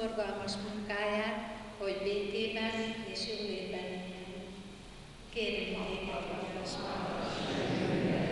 szorgalmas munkáját, hogy békében és jólétben éljen. Kérünk téged, hallgass meg!